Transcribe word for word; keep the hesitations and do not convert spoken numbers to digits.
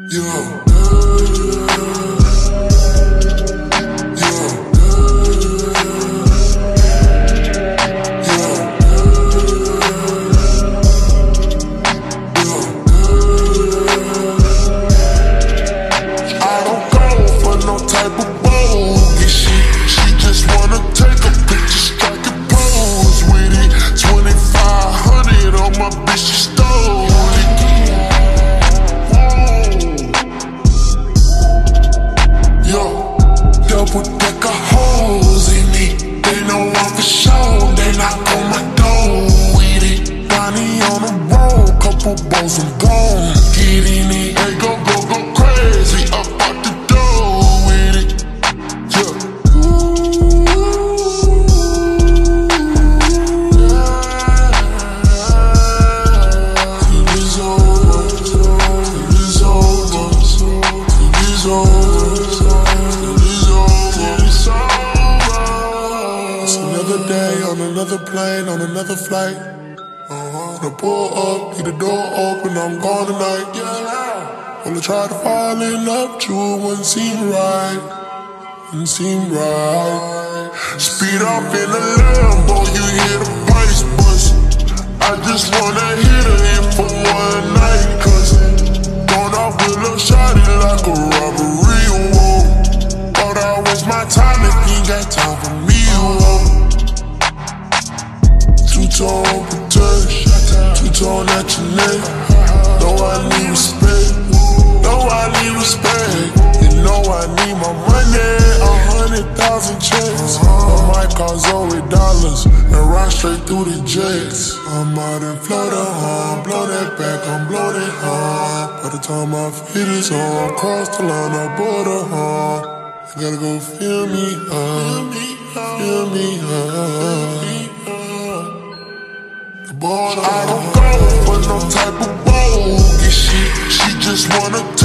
Yeah. Double decker hoes in it. They know I'm for sure. They knock on my door with it. Bonnie on the road, couple balls I'm gone. Get in it, hey, go, go, go crazy. Up out the door with it. Yeah. Ooh, yeah. It is over. It is over. It is over. Another day on another plane, on another flight. Uh-huh. The pull up, leave the door open, I'm gone tonight. Yeah. Wanna try to fall in love, but you wouldn't seem right. Wouldn't seem right. Speed off in a Lambo, you hear the price bust. I just wanna hit her in for one night, cause gone off with a shawty like a robbery. Whoa. Thought I waste my time if you ain't got time for me. Whoa. Two-tone touch, two-tone at your neck. Know I need respect, know I need respect. You know I need my money, a hundred thousand checks. I might call Zoe dollars and ride straight through the jets. I'm out in Florida, huh? Blow that back, I'm blow that, huh? By the time I fit this on, cross the line, I border, huh? You gotta go feel me, huh? Feel me, huh? I don't go for no type of bogus shit. She just wanna